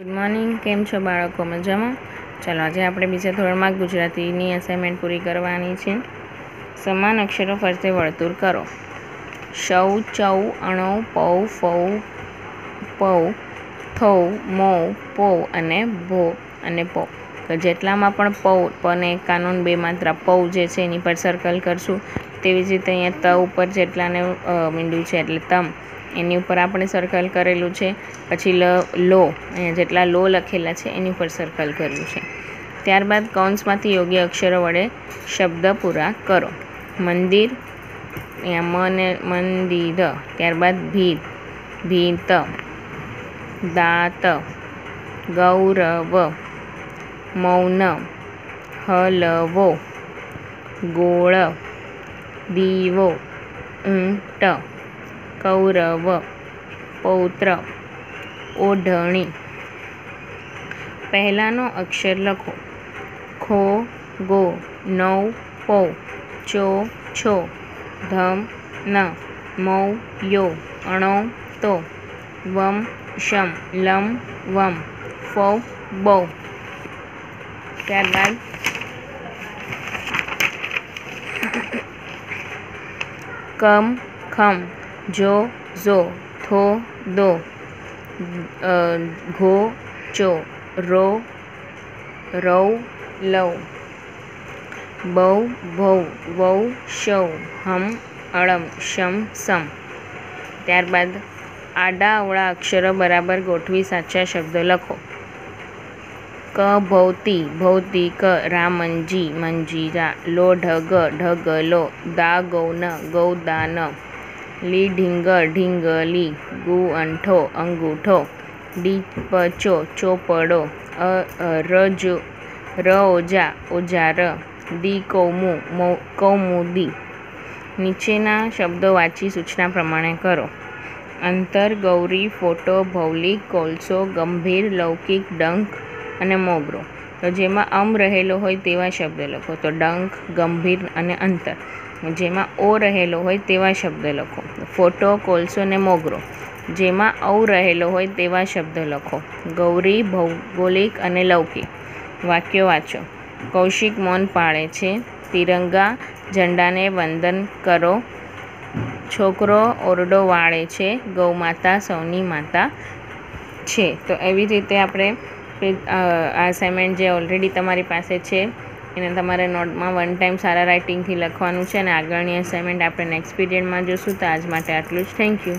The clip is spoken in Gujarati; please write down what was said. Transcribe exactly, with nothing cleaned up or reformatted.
ગુડ મોર્નિંગ, કેમ છો બાળકો? મજામાં? ચાલો આજે આપણે બીજા ધોરણમાં ગુજરાતીની અસાઇનમેન્ટ પૂરી કરવાની છે. સમાન અક્ષરો ફરતે વર્તુળ કરો. શૌ, ચૌ, અણૌ, પૌ, ફૌ, પૌ, થૌ, મૌ, પૌ અને ભો અને પૌ. તો જેટલામાં પણ પૌ અને કાનૂન બે માત્રા પૌ જે છે એની પર સર્કલ કરશું. તેવી જ રીતે અહીંયા ત ઉપર જેટલાને મીંડું છે એટલે તમ એની ઉપર આપણે સર્કલ કરેલું છે. પછી લ લો અહીંયા જેટલા લો લખેલા છે એની ઉપર સર્કલ કર્યું છે. ત્યારબાદ કૌંસમાંથી યોગ્ય અક્ષરો વડે શબ્દ પૂરા કરો. મંદિર અહીંયા મને મંદિર. ત્યારબાદ ભીત ભીત. દાંત ગૌરવ. મૌન હલવો. ગોળ દીવો. ઊંટ કૌરવ. પૌત્ર ઓઢણી. પહેલાંનો અક્ષર લખો. ખો ગો. નૌ પૌ. ચો છો. ધમ ન. મૌ યો. અણો તો. વમ શમ. લમ વમ. ફૌ બૌ. ત્યારબાદ કમ ખમ. જો ઝો. થો દો. ઘો ચો. રો રૌ લવ. બૌ ભૌ. વૌ શૌ. હમ અળમ. શમ સમ. ત્યારબાદ આડા અવળા અક્ષરો બરાબર ગોઠવી સાચા શબ્દો લખો. ક ભૌતી ભૌતિક. રા મંજી મંજીરા. લો ઢગ ઢગલો. દા ગૌન ગૌદાન. લી ઢીંગર ઢીંગલી. ગુ અંઠો અંગૂઠો. ડી પચો ચોપડો. અ રજો ર ઓજા ઓજાર. દી કૌમુ કૌમુદી. નીચેના શબ્દો વાંચી સૂચના પ્રમાણે કરો. અંતર ગૌરી. ફોટો ભૌલિક. કોલસો ગંભીર. લૌકિક ડંખ અને મોગરો. તો જેમાં અમ રહેલો હોય તેવા શબ્દ લખો. તો ડંખ ગંભીર અને અંતર. જેમાં ઓ રહેલો હોય તેવા શબ્દ લખો. ફોટો કોલસો ને મોગરો. જેમાં ઔ રહેલો હોય તેવા શબ્દ લખો. ગૌરી ભૌગોલિક અને લૌકિક. વાક્યો વાંચો. કૌશિક મૌન પાળે છે. તિરંગા ઝંડાને વંદન કરો. છોકરો ઓરડો વાળે છે. ગૌમાતા સૌની માતા છે. તો એવી રીતે આપણે આ અસાઇનમેન્ટ જે ઓલરેડી તમારી પાસે છે એને તમારે નોટમાં વન ટાઈમ સારા રાઇટિંગથી લખવાનું છે અને આગળની અસાઇનમેન્ટ આપણે નેક્સ્ટ પીરિયડમાં જોઈશું. તો આજ માટે આટલું જ. Thank you.